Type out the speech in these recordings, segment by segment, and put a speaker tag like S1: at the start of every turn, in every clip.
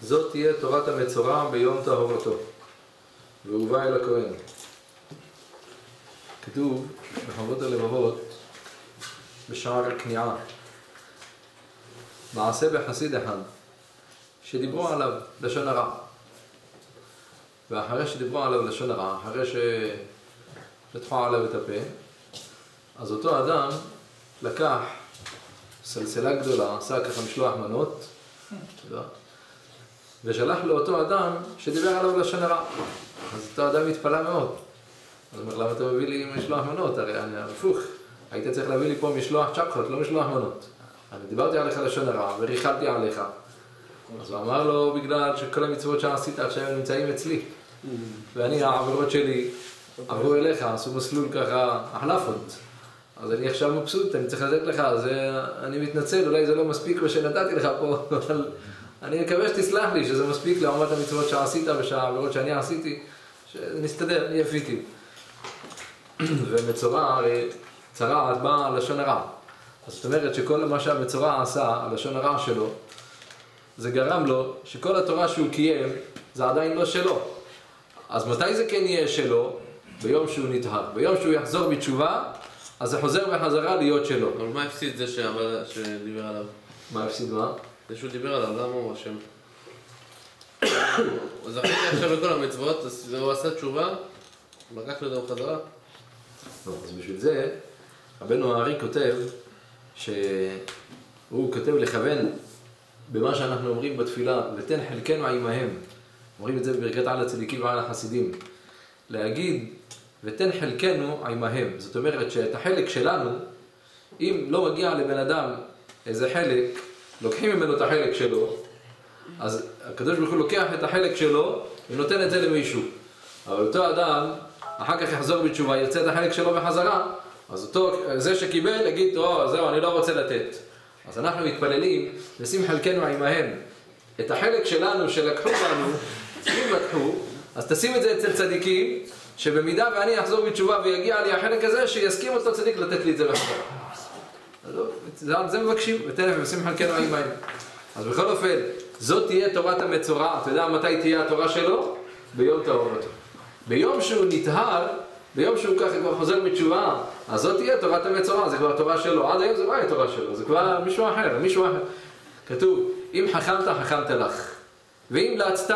S1: זאת תהיה תורת המצורע ביום טהרתו, והובא אל הכהן. כתוב בחובות הלבבות בשער כניעה, מעשה בחסיד אחד שדיברו עליו לשון הרע, ואחרי שדיברו עליו לשון הרע, אחרי שפתחו עליו את הפה, אז אותו אדם לקח סלסלה גדולה, עשה ככה משלוח מנות, ושלח לאותו אדם שדיבר עליו לשון הרע. אז אותו אדם התפלא מאוד. אז הוא אומר, למה אתה מביא לי משלוח מנות? הרי אני הפוך, היית צריך להביא לי פה משלוח צ'פחות, לא משלוח מנות. אני דיברתי עליך לשון הרע וריחלתי עליך. אז הוא אמר לו, בגלל שכל המצוות שעשית עכשיו הם נמצאים אצלי. ואני, העבירות שלי עברו אליך, עשו מסלול ככה החלפות. אז אני עכשיו מבסוט, אני צריך לתת לך, אז אני מתנצל, אולי זה לא מספיק מה שנתתי לך פה, אבל אני מקווה שתסלח לי שזה מספיק לעומת המצוות שעשית ושהעבירות שאני עשיתי, שנסתדר, אני יפיתי. ומצורע, הרי צרעת באה על לשון הרע. אז זאת אומרת שכל מה שהמצורע עשה על לשון הרע שלו, זה גרם לו שכל התורה שהוא קיים זה עדיין לא שלו. אז מתי זה כן יהיה שלו? ביום שהוא נטהר. ביום שהוא יחזור בתשובה, אז זה חוזר בחזרה להיות שלו.
S2: אבל מה הפסיד זה שדיבר עליו?
S1: מה הפסיד מה?
S2: זה שהוא דיבר עליו, למה הוא אשם? הוא זכיתי עכשיו בכל המצוות, אז הוא עשה תשובה, הוא לקח לו חזרה.
S1: לא, אז בשביל זה, רבנו הארי כותב, שהוא כותב לכוון במה שאנחנו אומרים בתפילה, ותן חלקנו עמהם. אומרים את זה בברכת על הצדיקים ועל החסידים. להגיד, ותן חלקנו עמהם. זאת אומרת שאת החלק שלנו, אם לא מגיע לבן אדם איזה חלק, לוקחים ממנו את החלק שלו, אז הקדוש ברוך הוא לוקח את החלק שלו ונותן את זה למישהו. אבל אותו אדם, אחר כך יחזור בתשובה, ירצה את החלק שלו בחזרה, אז אותו, זה שקיבל, יגיד, זהו, אני לא רוצה לתת. אז אנחנו מתפללים, נשים חלקנו עמהם. את החלק שלנו שלקחו בנו, אם לקחו, אז תשים את זה אצל צדיקים, שבמידה ואני אחזור בתשובה ויגיע לי החלק הזה, שיסכים אותו צדיק לתת לי את זה בחזרה. זה מבקשים, ושים חלקנו עמהם. אז בכל אופן, זאת תהיה תורת המצורע. אתה יודע מתי תהיה התורה שלו? ביום טהרתו. ביום שהוא נטהר, ביום שהוא ככה כבר חוזר בתשובה, אז זאת תהיה תורת המצורע, זה כבר תורה שלו. עד היום זה לא היה תורה שלו, זה כבר מישהו אחר, מישהו אחר. כתוב, אם חכמת, חכמת לך. ואם לצת,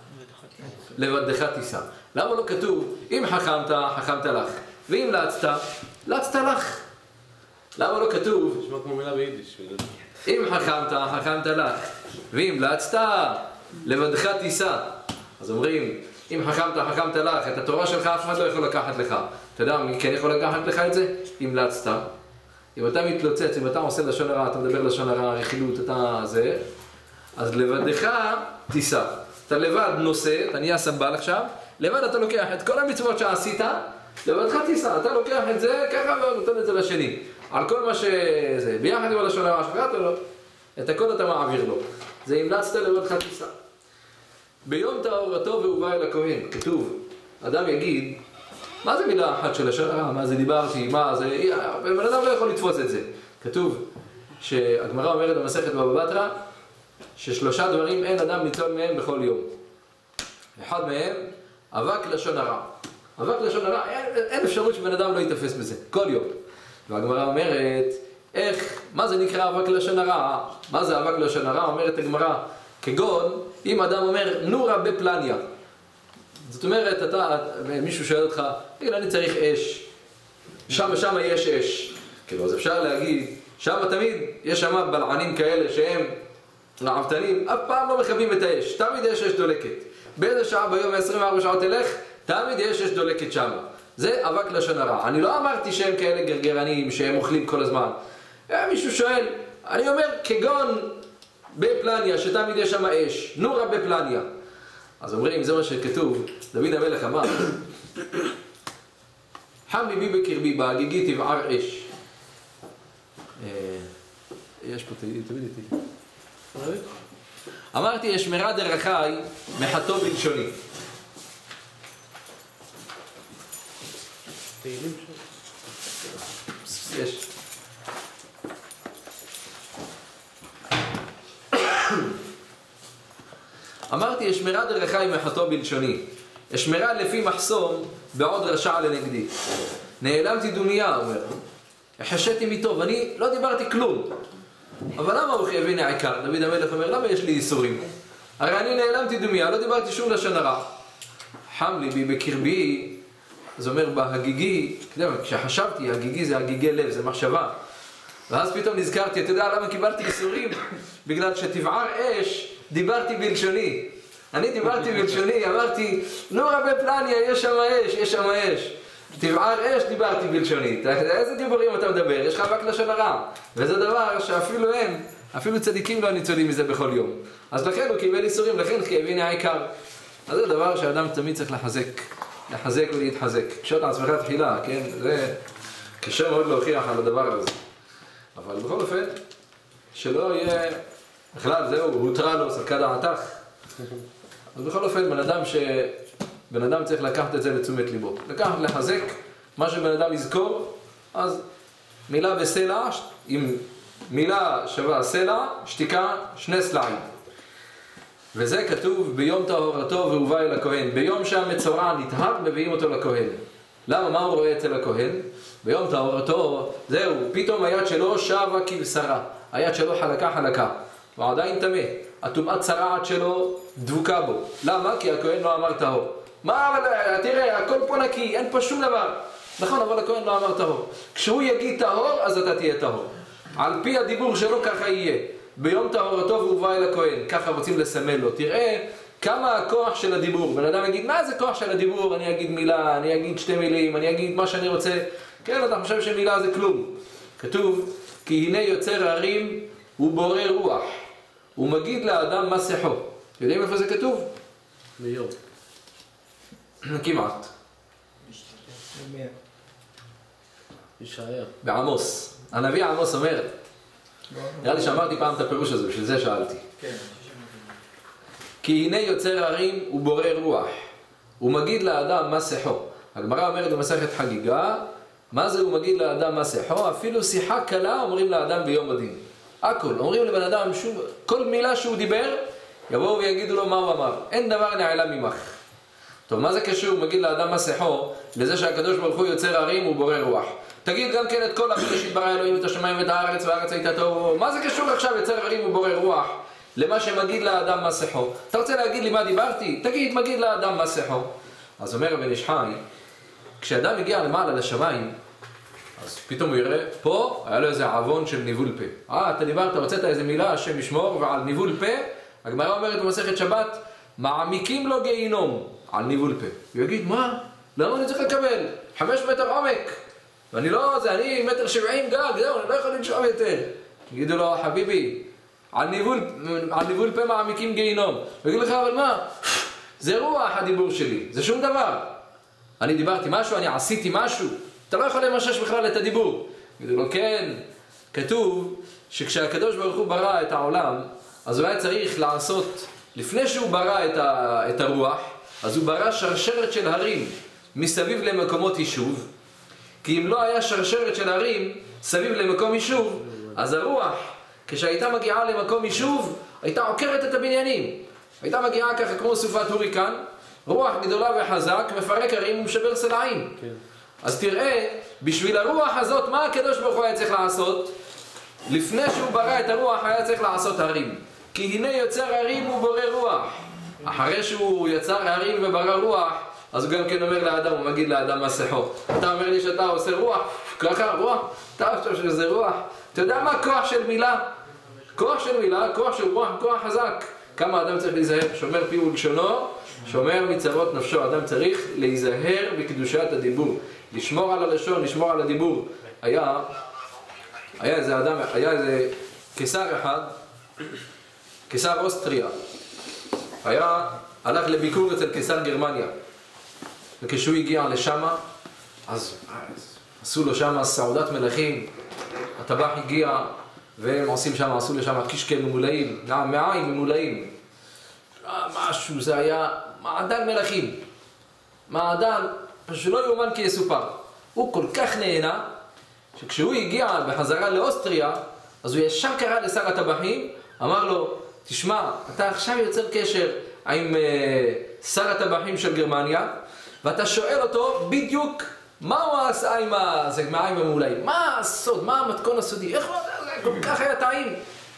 S1: לבדך תישא. למה לא כתוב, אם חכמת, חכמת לך. ואם לצת, לצת לך. למה לא כתוב,
S2: נשמע כמו מילה ביידיש.
S1: אם חכמת, חכמת לך. ואם לצת, לבדך תישא. אז אומרים, אם חכמת, חכמת לך, את התורה שלך אף אחד לא יכול לקחת לך. אתה יודע מי כן יכול לקחת לך את זה? אם לצת. אם אתה מתלוצץ, אם אתה עושה לשון הרע, אתה מדבר לשון הרע, רכילות, אתה זה, אז לבדך תישא. אתה לבד נושא, אתה נהיה סבל עכשיו, לבד אתה לוקח את כל המצוות שעשית, לבדך תישא. אתה לוקח את זה ככה ונותן את זה לשני. על כל מה שזה, ביחד עם הלשון הרע שלך, את הכל אתה מעביר לו. זה המלצת לבדך תישא. ביום טהרתו והובא אל הכהן, כתוב, אדם יגיד, מה זה מילה אחת של לשון הרע, מה זה דיברתי, מה זה, בן אדם לא יכול לתפוס את זה. כתוב שהגמרא אומרת במסכת בבא בתרא, ששלושה דברים אין אדם ניצול מהם בכל יום. אחד מהם, אבק לשון הרע. אבק לשון הרע, אין אפשרות שבן אדם לא יתפס בזה, כל יום. והגמרא אומרת, מה זה נקרא אבק לשון הרע? מה זה אבק לשון הרע? אומרת הגמרא, כגון, אם אדם אומר, נורא בפלניה. זאת אומרת, מישהו שואל אותך, תגיד, אני צריך אש. שם יש אש. כאילו, אז אפשר להגיד, שם תמיד יש שם בלענים כאלה שהם רעבתנים, אף פעם לא מכבים את האש. תמיד יש אש דולקת. באיזה שעה ביום 24 שעות תלך, תמיד יש אש דולקת שם. זה אבק לשון הרע. אני לא אמרתי שהם כאלה גרגרנים, שהם אוכלים כל הזמן. מישהו שואל, אני אומר, כגון בפלניה, שתמיד יש שם אש. נורא בפלניה. אז אומרים, זה מה שכתוב, דוד המלך אמר, חם ליבי בקרבי, בהגיגי תבער אש. יש פה, תמיד איתי. אמרתי, אשמרה דרכי, מחתו בלשוני. יש. אמרתי, אשמרה דרכי מחתו בלשוני. אשמרה לפי מחסום בעוד רשע לנגדי. נעלמתי דומיה, אומר. החשיתי מטוב, אני לא דיברתי כלום. אבל למה הוא חייב? הנה העיקר, דוד המלך אומר, למה יש לי איסורים? הרי אני נעלמתי דומיה, לא דיברתי שום לשון הרע. חם ליבי בקרבי, זה אומר בהגיגי, כשחשבתי, הגיגי זה הגיגי לב, זה מחשבה. ואז פתאום נזכרתי, אתה יודע למה קיבלתי איסורים? בגלל שתבער אש, דיברתי בלשוני. אני דיברתי בלשוני, אמרתי, נו רבי פלניה, יש שם אש, יש שם אש. תבער אש, דיברתי בלשוני. איזה דיבורים אתה מדבר? יש לך רק לשון הרע. וזה דבר שאפילו הם, אפילו צדיקים לא ניצולים מזה בכל יום. אז לכן הוא קיבל איסורים, לכן הנה העיקר. אז זה דבר שהאדם תמיד צריך לחזק ולהתחזק. קשות עצמך תחילה, כן? זה קשה מאוד להוכיח על הדבר הזה. אבל בכל אופן, שלא יהיה, בכלל זהו, הותרה לו, סלקה דעתך. אז בכל אופן, בן אדם צריך לקחת את זה לתשומת ליבו. לקחת, לחזק, מה שבן אדם יזכור, אז מילה בסלע, אם מילה שווה סלע, שתיקה, 2 סלעים. וזה כתוב ביום טהרתו והובא אל הכהן. ביום שהמצורע נטהר, מביאים אותו לכהן. למה? מה הוא רואה אצל הכהן? ביום טהרתו, זהו, פתאום היד שלו שווה כבשרה. היד שלו חלקה. הוא עדיין טמא. הטומאת צרעת שלו דבוקה בו. למה? כי הכהן לא אמר טהור. מה, אבל תראה, הכל פה נקי, אין פה שום דבר. נכון, אבל הכהן לא אמר טהור. כשהוא יגיד טהור, אז אתה תהיה טהור. על פי הדיבור שלו ככה יהיה. ביום טהרתו והובא אל הכהן, ככה רוצים לסמל לו. תראה כמה הכוח של הדיבור. בן אדם יגיד, מה זה כוח של הדיבור? אני אגיד מילה, אני אגיד 2 מילים, אני אגיד מה שאני רוצה. כן, אתה חושב שמילה זה כלום. כתוב, כי הנה יוצר הרים ובורא רוח, ומגיד לאדם מסכו. יודעים איפה זה כתוב?
S2: ביום.
S1: כמעט.
S2: ישעיה.
S1: בעמוס. הנביא עמוס אומר, נראה לי שאמרתי פעם את הפירוש הזה, בשביל זה שאלתי. כי הנה יוצר הרים ובורא רוח, ומגיד לאדם מסכו. הגמרא אומרת במסכת חגיגה, מה זה הוא מגיד לאדם מסכו? אפילו שיחה קלה אומרים לאדם ביום הדין. הכל, אומרים לבן אדם, כל מילה שהוא דיבר, יבואו ויגידו לו מה הוא אמר. אין דבר נעלם ממך. טוב, מה זה קשור, מגיד לאדם מסכו, לזה שהקדוש ברוך הוא יוצר הרים ובורא רוח? תגיד גם כן את כל הבראשית ברא אלוהים את השמיים ואת הארץ והארץ הייתה תוהו. מה זה קשור עכשיו יוצר הרים ובורא רוח למה שמגיד לאדם מסכו? אתה רוצה להגיד לי מה דיברתי? תגיד, מגיד לאדם מסכו. אז אומר הבן איש חי, כשאדם הגיע למעלה לשמיים, אז פתאום הוא יראה, פה היה לו איזה עוון של ניבול פה. אתה דיברת, הוצאת איזה מילה, השם ישמור, ועל ניבול פה, הגמרא אומרת במסכת שבת, מעמיקים לו גיהינום על ניבול פה. הוא יגיד, מה? למה אני צריך לקבל? 5 מטר עומק. ואני לא, אני 1.70 גג, זהו, אני לא יכול לנשום יותר. יגידו לו, חביבי, על ניבול פה מעמיקים גיהינום. הוא יגיד לך, אבל מה? זה רוח הדיבור שלי, זה שום דבר. אני דיברתי משהו, אני עשיתי משהו. אתה לא יכול למשש בכלל את הדיבור. יגידו לו, כן, כתוב שכשהקדוש ברוך הוא ברא את העולם, אז הוא היה צריך לעשות, לפני שהוא ברא את הרוח, אז הוא ברא שרשרת של הרים מסביב למקומות יישוב, כי אם לא היה שרשרת של הרים סביב למקום יישוב, אז הרוח, כשהייתה מגיעה למקום יישוב, הייתה עוקרת את הבניינים. הייתה מגיעה ככה כמו סופת הוריקן, רוח גדולה וחזק, מפרק הרים ומשבר סלעים. כן. אז תראה, בשביל הרוח הזאת, מה הקדוש ברוך הוא היה צריך לעשות? לפני שהוא ברא את הרוח, היה צריך לעשות הרים. כי הנה יוצר הרים ובורא רוח. אחרי שהוא יצר הרים וברא רוח, אז הוא גם כן אומר לאדם, הוא מגיד לאדם מסכו. אתה אומר לי שאתה עושה רוח, ככה רוח, אתה חושב שזה רוח. אתה יודע מה כוח של מילה? כוח של מילה, כוח של רוח, כוח חזק. כמה אדם צריך להיזהר, שומר פי ולשונו, שומר מצרות נפשו. אדם צריך להיזהר בקדושת הדיבור, לשמור על הלשון, לשמור על הדיבור. היה איזה קיסר אחד, קיסר אוסטריה, הלך לביקור אצל קיסר גרמניה, וכשהוא הגיע לשם, אז עשו לו שם סעודת מלכים, הטבח הגיע, והם עשו לשם קישקע ממולאים, מעיים ממולאים. משהו, זה היה מעדן מלכים. מעדן, פשוט לא יאומן כי יסופר. הוא כל כך נהנה, שכשהוא הגיע בחזרה לאוסטריה, אז הוא ישר קרא לשר הטבחים, אמר לו, תשמע, אתה עכשיו יוצר קשר עם שר הטבחים של גרמניה, ואתה שואל אותו בדיוק מה הוא עשה עם המים המעולאים, מה הסוד, מה המתכון הסודי, איך הוא כל כך היה טעים.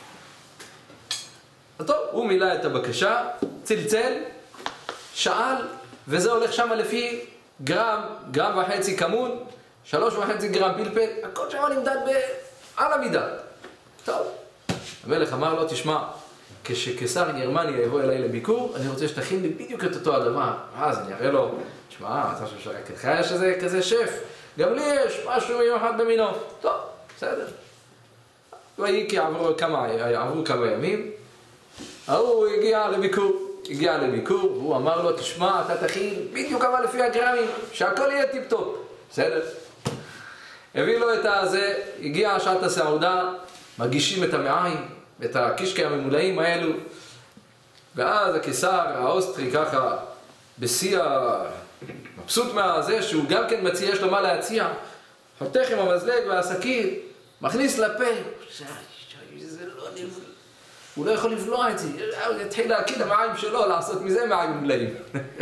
S1: אז טוב, הוא מילא את הבקשה, צלצל, שאל, וזה הולך שם לפי גרם וחצי כמון, 3.5 גרם פלפל, הכל שם נמדד על המידה. טוב, המלך אמר לו, תשמע, כשקיסר גרמניה יבוא אליי לביקור, אני רוצה שתכין לי בדיוק את אותו הדבר. אז אני אראה לו, תשמע, אתה חושב שרק יש איזה כזה שף, גם לי יש משהו מיוחד במינו. טוב, בסדר. ויהי כי עברו כמה ימים, הוא הגיע לביקור, והוא אמר לו, תשמע, אתה תכין בדיוק אבל לפי הגרמים, שהכל יהיה טיפ-טופ. בסדר. הביא לו את הזה, הגיע שעת הסעודה, מגישים את המעיים, את הקישקע הממולאים האלו, ואז הקיסר האוסטרי ככה, בשיא מבסוט מהזה, שהוא גם כן מציע, יש לו מה להציע, חותך עם המזלג והסכין, מכניס לפה, זה לא נבלע. הוא לא יכול לבלוע את זה, הוא יתחיל להקיד המים שלו, לעשות מזה מים ממולאים.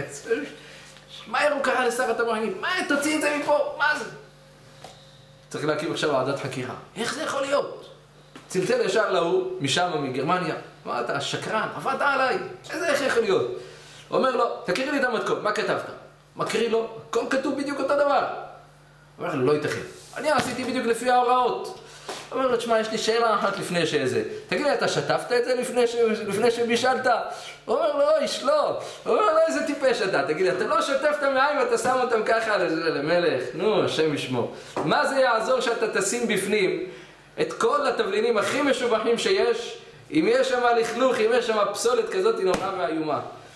S1: מהר הוא קרא לשר הטבחים, מה, תוציא את זה מפה, מה זה? צריך להקים עכשיו ועדת חקירה. איך זה יכול להיות? צלצל ישר להוא, משם, מגרמניה. מה אתה, שקרן, עבדת עליי. איך יכול להיות? הוא אומר לו, תקריא לי את המתכון, מה כתבת? מקריא לו, הכל כתוב בדיוק אותו דבר. הוא אומר לו, לא ייתכן. אני עשיתי בדיוק לפי ההוראות. הוא אומר לו, תשמע, יש לי שאלה אחת לפני שזה. תגיד לי, אתה שטפת את זה לפני שבישלת? הוא אומר לו, איש, לא. הוא אומר לו, איזה טיפש אתה? תגיד לי, אתה לא שטפת מים ואתה שם אותם ככה למלך? נו, השם ישמור. מה זה יעזור שאתה תשים בפנים את כל התבלינים הכי משובחים שיש, אם יש שם לכלוך, אם יש שם פסולת כזאת נוראה ואיומה?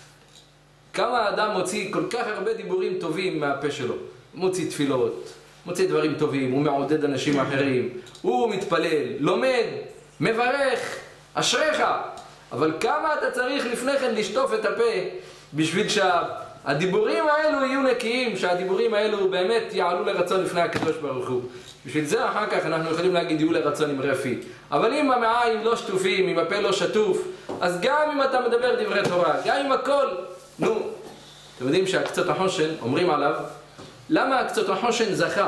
S1: כמה האדם מוציא כל כך הרבה דיבורים טובים מהפה שלו? מוציא תפילות, מוציא דברים טובים, הוא מעודד אנשים אחרים, הוא מתפלל, לומד, מברך, אשריך. אבל כמה אתה צריך לפני כן לשטוף את הפה בשביל שהדיבורים האלו יהיו נקיים, שהדיבורים האלו באמת יעלו לרצון לפני הקדוש ברוך הוא. בשביל זה אחר כך אנחנו יכולים להגיד יהיו לרצון עם רפי. אבל אם המעיים לא שטופים, אם הפה לא שטוף, אז גם אם אתה מדבר דברי תורה, גם אם הכל, נו, אתם יודעים שהקצות החושן, אומרים עליו, למה הקצות החושן זכה?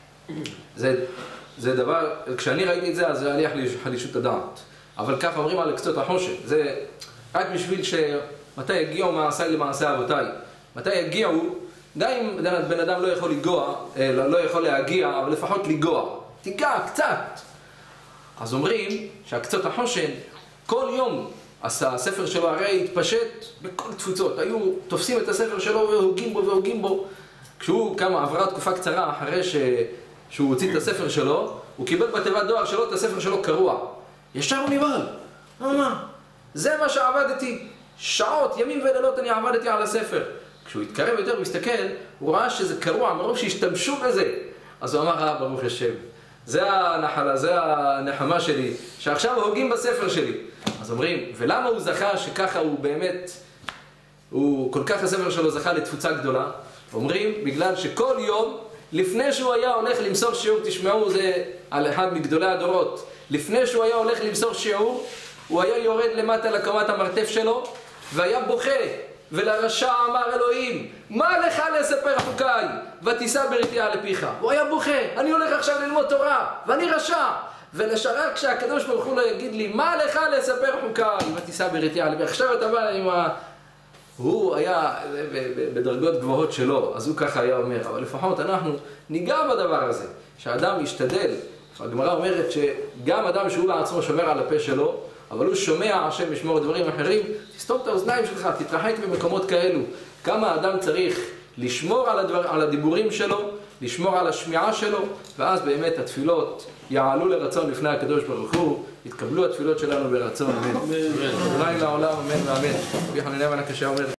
S1: זה דבר, כשאני ראיתי את זה, אז זה עליח לחלישות הדעת. אבל ככה אומרים על קצות החושן, זה רק בשביל מתי יגיעו מעשיי למעשי אבותיי. מתי יגיעו, גם אם בן אדם לא יכול לגוע, לא יכול להגיע, אבל לפחות לגוע. תיגע קצת. אז אומרים שהקצות החושן, כל יום הספר שלו הרי התפשט בכל תפוצות. היו תופסים את הספר שלו והוגים בו. כשהוא עברה תקופה קצרה אחרי שהוא הוציא את הספר שלו, הוא קיבל בתיבת דואר שלו את הספר שלו קרוע. ישר הוא נבהל. מה? זה מה שעבדתי. שעות, ימים ולילות אני עבדתי על הספר. כשהוא התקרב יותר, הוא הסתכל, הוא ראה שזה קרוע, מרוב שהשתמשו בזה. אז הוא אמר, ברוך השם, זה הנחלה, זה הנחמה שלי, שעכשיו הוגים בספר שלי. אז אומרים, ולמה הוא זכה שככה הוא באמת, כל כך הספר שלו זכה לתפוצה גדולה? אומרים, בגלל שכל יום, לפני שהוא היה הולך למסור שיעור, תשמעו, זה על אחד מגדולי הדורות, לפני שהוא היה הולך למסור שיעור, הוא היה יורד למטה לקומת המרתף שלו, והיה בוכה, ולרשע אמר אלוהים, מה לך לספר חוקיי, ותישא בריתי על פיך. הוא היה בוכה, אני הולך עכשיו ללמוד תורה, ואני רשע. ולשרק כשהקדוש ברוך הוא לא יגיד לי, מה לך לספר חוקיי, ותישא בריתי על פיך. עכשיו אתה בא עם הוא היה בדרגות גבוהות שלו, אז הוא ככה היה אומר, אבל לפחות אנחנו ניגע בדבר הזה, שהאדם ישתדל. הגמרא אומרת שגם אדם שהוא בעצמו שומר על הפה שלו, אבל הוא שומע השם ישמור דברים אחרים, תסתום את האוזניים שלך, תתרחק במקומות כאלו. כמה האדם צריך לשמור על הדיבורים שלו, לשמור על השמיעה שלו, ואז באמת התפילות יעלו לרצון לפני הקדוש ברוך הוא, יתקבלו התפילות שלנו ברצון, אמן. אמן לעולם, אמן ואמן. רבי חנינא בן עקשיא אומר